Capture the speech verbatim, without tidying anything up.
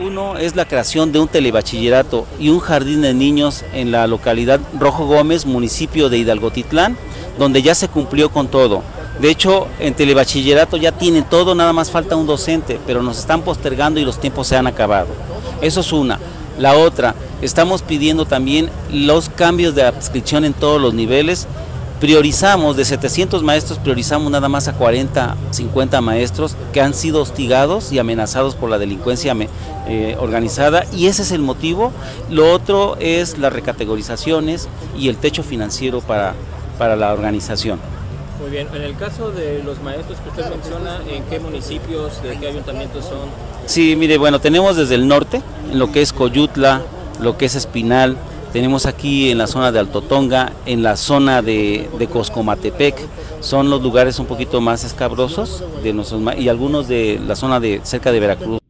Uno es la creación de un telebachillerato y un jardín de niños en la localidad Rojo Gómez, municipio de Hidalgotitlán, donde ya se cumplió con todo. De hecho, en telebachillerato ya tienen todo, nada más falta un docente, pero nos están postergando y los tiempos se han acabado. Eso es una. La otra, estamos pidiendo también los cambios de adscripción en todos los niveles. Priorizamos, de setecientos maestros, priorizamos nada más a cuarenta, cincuenta maestros que han sido hostigados y amenazados por la delincuencia eh, organizada, y ese es el motivo. Lo otro es las recategorizaciones y el techo financiero para, para la organización. Muy bien, en el caso de los maestros que usted menciona, ¿en qué municipios, de qué ayuntamientos son? Sí, mire, bueno, tenemos desde el norte, en lo que es Coyutla, lo que es Espinal, tenemos aquí en la zona de Altotonga, en la zona de, de Coscomatepec, son los lugares un poquito más escabrosos de nuestros, y algunos de la zona de cerca de Veracruz.